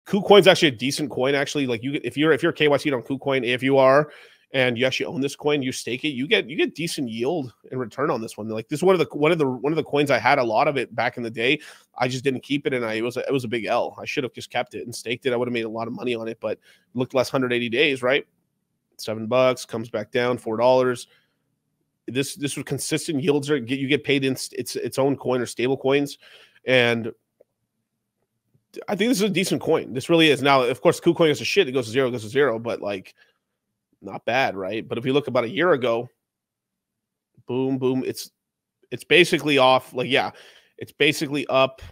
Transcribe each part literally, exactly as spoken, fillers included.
KuCoin's actually a decent coin. Actually, like you, if you're if you're K Y C'd on KuCoin, if you are, and you actually own this coin, you stake it, you get you get decent yield in return on this one. Like this is one of the one of the one of the coins I had a lot of it back in the day. I just didn't keep it, and I it was a, it was a big L. I should have just kept it and staked it. I would have made a lot of money on it, but it looked less one hundred eighty days, right? Seven bucks comes back down, four dollars. This this was consistent yields. Are get you get paid in its its own coin or stable coins, and I think this is a decent coin. This really is. Now, of course, KuCoin is a shit. It goes to zero, it goes to zero, but like. Not bad, right? But if you look about a year ago, boom, boom, it's it's basically off. Like, yeah, it's basically up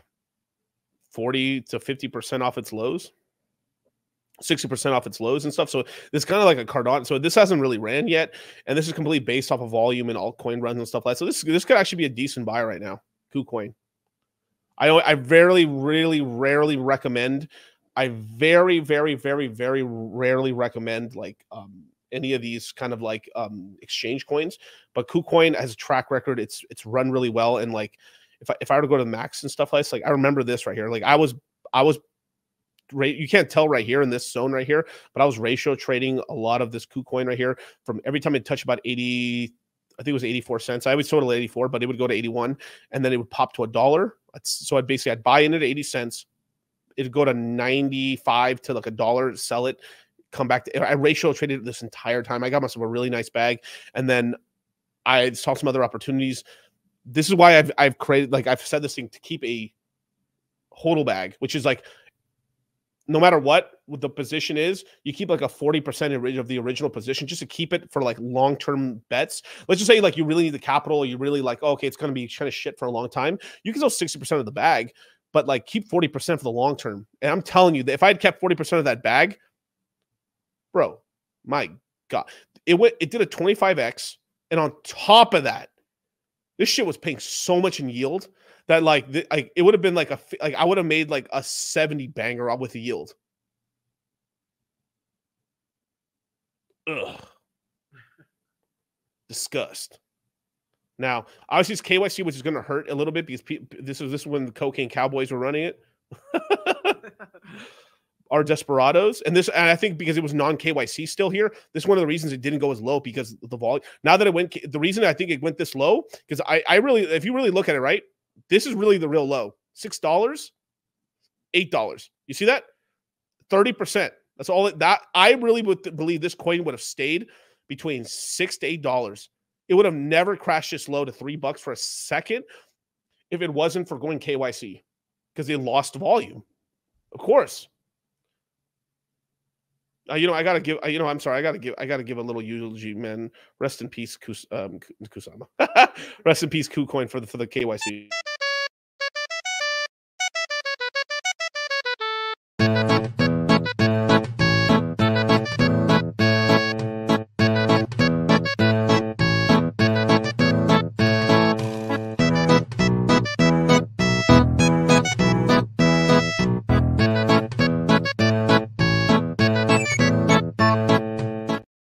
forty to fifty percent off its lows, sixty percent off its lows and stuff. So this kind of like a Cardano. So this hasn't really ran yet, and this is completely based off of volume and altcoin runs and stuff like that. So this this could actually be a decent buy right now. KuCoin. I I very, really, rarely recommend. I very, very, very, very rarely recommend like um. any of these kind of like um exchange coins, but KuCoin has a track record. It's it's run really well, and like if I if I were to go to the max and stuff like this, like I remember this right here. Like I was I was you can't tell right here in this zone right here, but I was ratio trading a lot of this KuCoin right here from every time it touched about eighty. I think it was eighty-four cents. I always sold it at eighty-four, but it would go to eighty-one, and then it would pop to a dollar. So I'd basically I'd buy in at eighty cents. It'd go to ninety-five to like a dollar, sell it. Come back to I ratio traded this entire time. I got myself a really nice bag, and then I saw some other opportunities. This is why I've I've created, like I've said this thing, to keep a hodl bag, which is like no matter what what the position is, you keep like a forty percent of the original position just to keep it for like long-term bets. Let's just say like you really need the capital, or you really like, oh, okay, it's going to be kind of shit for a long time. You can sell sixty percent of the bag, but like keep forty percent for the long term. And I'm telling you that if I had kept forty percent of that bag, bro, my God, it went, it did a twenty-five X. And on top of that, this shit was paying so much in yield that like, the, like it would have been like a, like I would have made like a seventy banger with the yield. Ugh. Disgust. Now, obviously it's K Y C, which is going to hurt a little bit because this is, this is when the Cocaine Cowboys were running it. Are Desperados, and this, and I think because it was non K Y C still here, this is one of the reasons it didn't go as low, because the volume. Now that it went, the reason I think it went this low, because I, I really, if you really look at it, right, this is really the real low. Six dollars, eight dollars. You see that? Thirty percent. That's all. It, that I really would believe this coin would have stayed between six to eight dollars. It would have never crashed this low to three bucks for a second if it wasn't for going K Y C, because they lost volume. Of course. Uh, you know, I gotta give. Uh, you know, I'm sorry. I gotta give. I gotta give a little eulogy, man. Rest in peace, Kus, um, Kusama. Rest in peace, KuCoin for the for the K Y C.